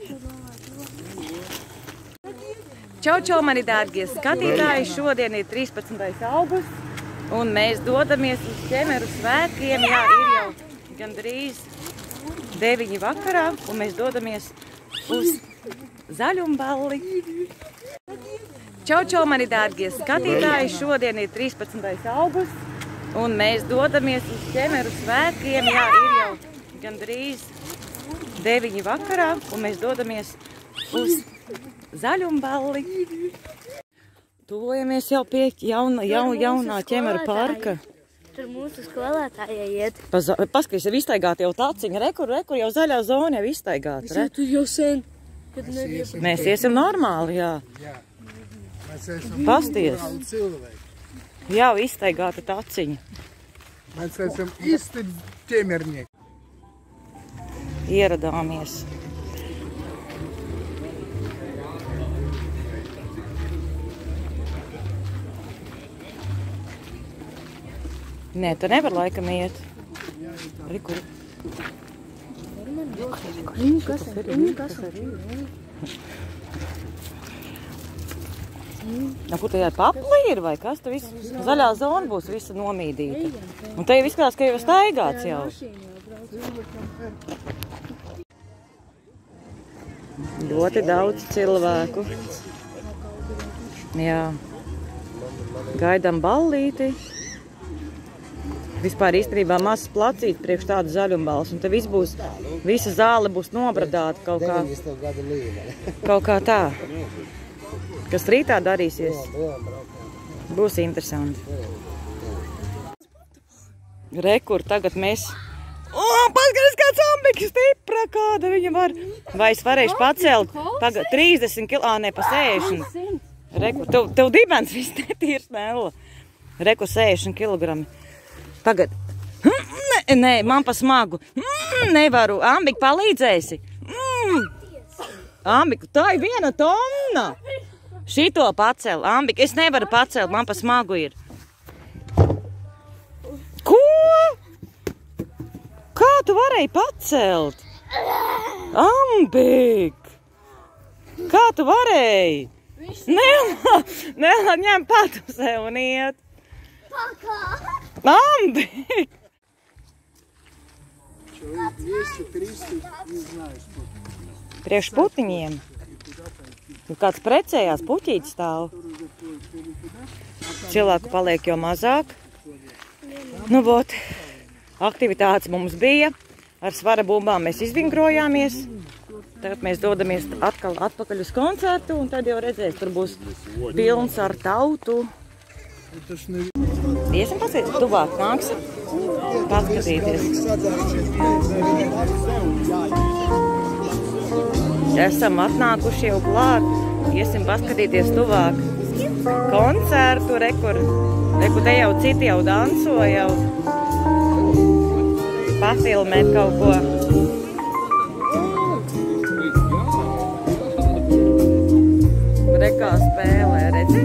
Čau, čau, mani dārgie skatītāji! Šodien ir 13. augusts, un mēs dodamies uz ķemeru svētkiem. Jā, ir jau gandrīz 9 vakarā, un mēs dodamies uz Zaļumballi. Čau, čau, mani dārgie skatītāji! Šodien ir 13. augusts, un mēs dodamies uz ķemeru svētkiem. Jā, ir jau gandrīz 9 vakarā, un mēs dodamies uz Zaļumballi. Tuvojamies jau pie jaunā ķemeru parka. Tur mūsu skolētājai iet. Paskaties, jau iztaigāta jau taciņa. Rekur, jau zaļā zona jau iztaigāta. Es tur jau sen. Mēs iesim normāli, jā. Pasties. Jau iztaigāta taciņa. Mēs esam īsti ķemernieki. Ieradāmies. Nē, tu nevar laikam iet. Rikur. Kur te jār papli ir vai kas? Te viss zaļā zona būs visa nomīdīta. Un te jau izskatās, ka jau staigāts jau. Ļoti daudz cilvēku. Jā. Gaidām ballīti. Vispār īstenībā mazs placīts priekš tādu Zaļumballes, un te viss būs, visa zāle būs nobradāta kaut kā tā. Kas rītā darīsies, būs interesanti. Rekur, tagad mēs... Paskaties, kāds ambika stipra, kāda viņa var. Vai es varēšu pacelt 30 kg, ne, pa 60. Rekur, tev dibens viss netīrs, Nella. Rekur, 60 kg. Tagad. Nē, man pa smagu. Nevaru. Ambika, palīdzēsi. Ambika, tā ir 1 tonna. Šito pacel. Ambika, es nevaru pacelt, man pa smagu ir. Ko? Kā tu varēji pacelt? Ambika. Kā tu varēji? Nella, ņem patu sev un iet. Ambika! Priekš putiņiem. Kāds precējās, puķītis stāv. Cilvēku paliek jau mazāk. Nu, vot, aktivitātes mums bija. Ar svara bumbām mēs izvingrojāmies. Tagad mēs dodamies atkal atpakaļ uz koncertu, un tad jau redzēs, tur būs pilns ar tautu. Iesim paskatīties, tuvāk nāks paskatīties. Esam atnākuši jau klāt, iesim paskatīties tuvāk koncertu, rekur te jau citi jau danso, jau pafilmēt kaut ko. Rekā spēlē, redzi?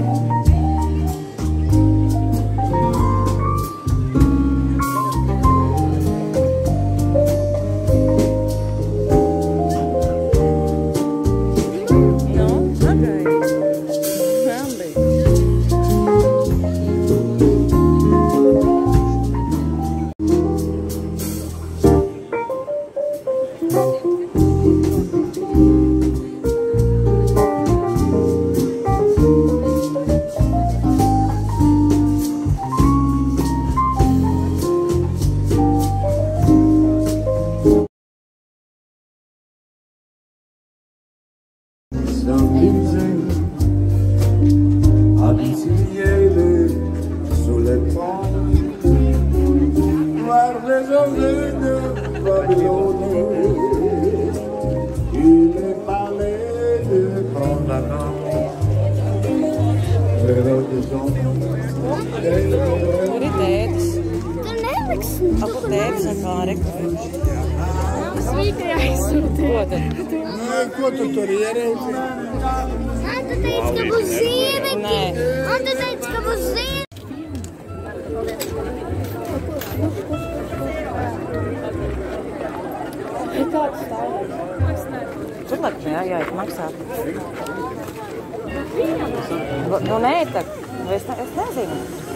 Tur ir tētis. Tur neliks. Kur tētis un pāri? Svīti aizsūtīt. Ko tu tur ierauci? Tu teici, ka būs ziemeki. Nē. Un tu teici, ka būs ziemeki. Tur laikam maksāt? Nu, nē, tad. Es nezinu.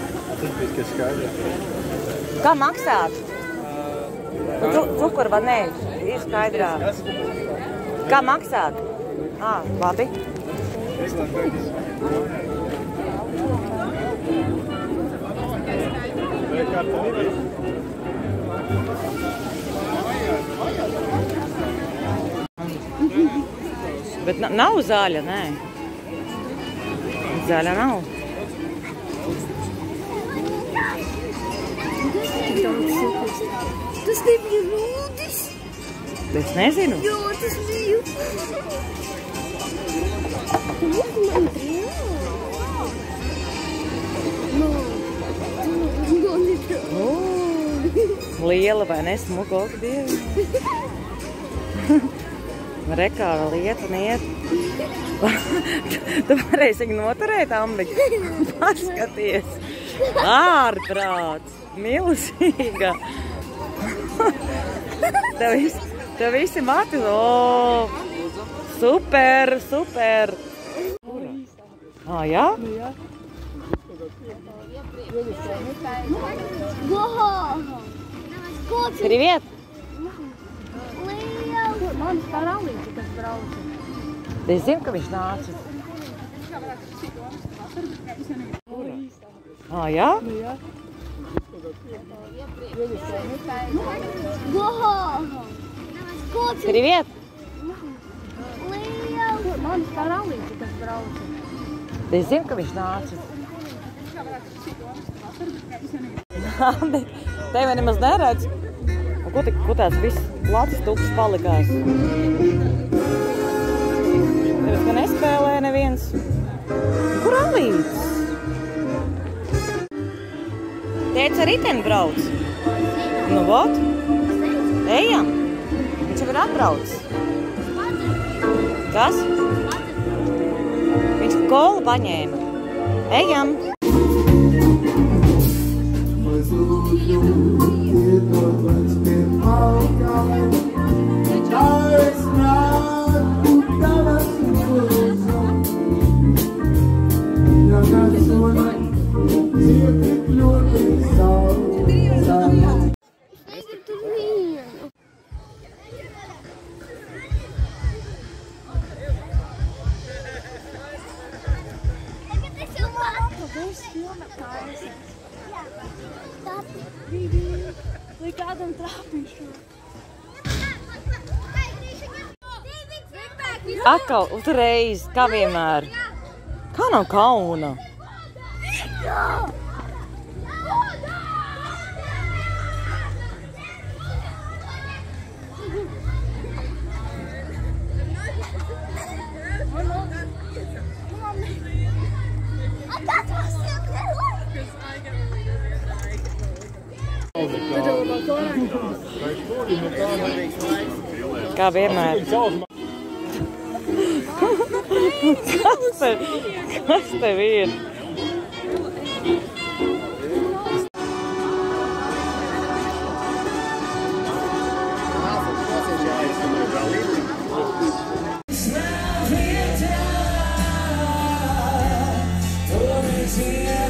Kā maksāt? Cukuru vanēļu ir skaidrā. Kā maksāt? Labi. Bet nav zāļa, nē. Zāļa nav. Tas nebija Lūdis. Es nezinu. Jā, tas bija. Man Liela vai ne? Smukoka dievi. Rekā vēl iet un iet. Tu varēsi viņu noturēt, Ambiķi? Paskaties. Ārprāts. Milzīga. Tev visi mati. Super, super. Jā? Привет! Man paralīti, kas brauca. Es zinu, ka viņš nāca. Jā? Привет! Man paralīti, kas brauca. Es zinu, ka viņš nāca. Tevi nemaz neredz. Ko tās viss placis tukšs palikās? Tev ka nespēlē neviens. Kur Alīts? Teica riteni brauc. Nu, vot. Ejam. Viņš jau ir atbraucis. Kas? Viņš kolu paņēma. Ejam. Lai kādam trāpīšu. Atkal uzreiz, kā vienmēr. Kā nav kauna? Kā vienmēr. Kas tev ir? Yeah.